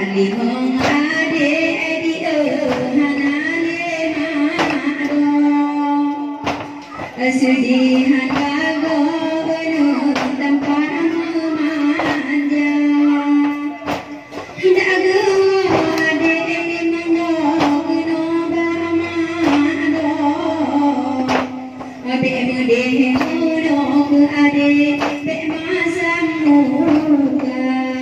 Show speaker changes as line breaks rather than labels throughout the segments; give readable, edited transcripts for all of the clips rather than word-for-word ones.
limong adik di hanane mado sudihan bago penuh tempat manja dagu adik limong kuno bamado abe mudeh kuno adik be masam muka.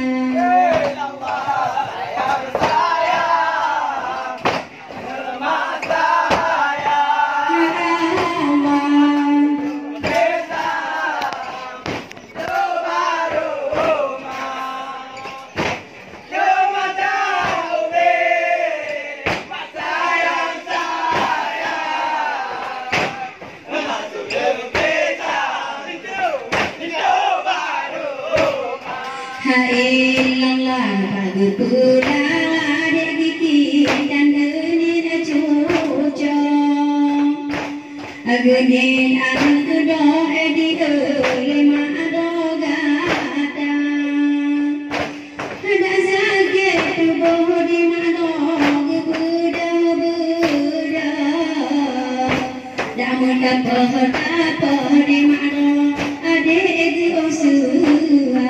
Hailallah lagu pulang adik bikin dan genin cucu genin anak doa di lima dogata ada sakit tubuh di mana buda dah mudah apa di mana adik di usuha.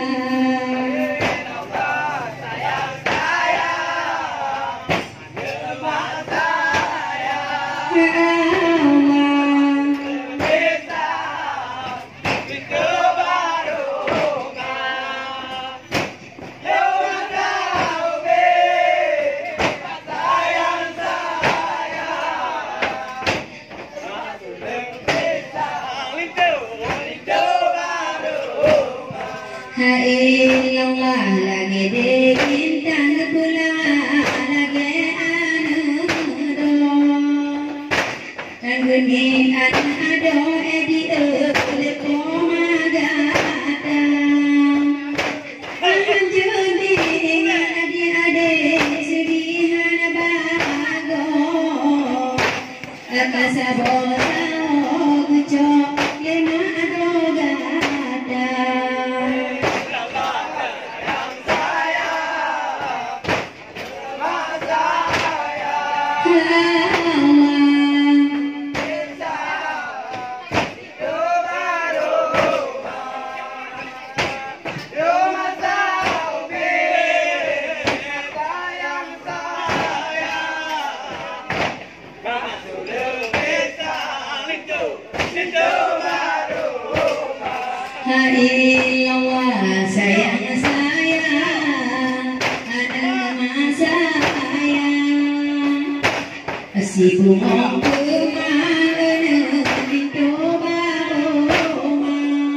Hailallah lagi dikintang pula lagi anu do genin anak do di lepo magata anjuni adik sedihan bago kasabota gucok lima dogata. Hailallah sayang anak sayang si bunga kemana dicoba Roma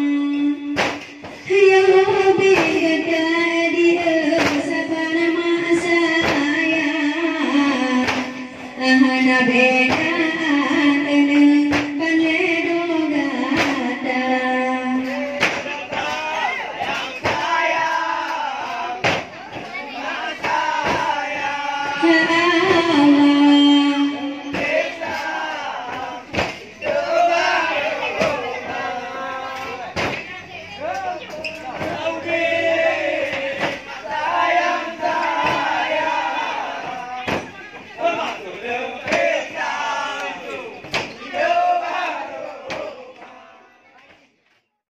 yang lebih gede dia sabana sayang hana beda Allah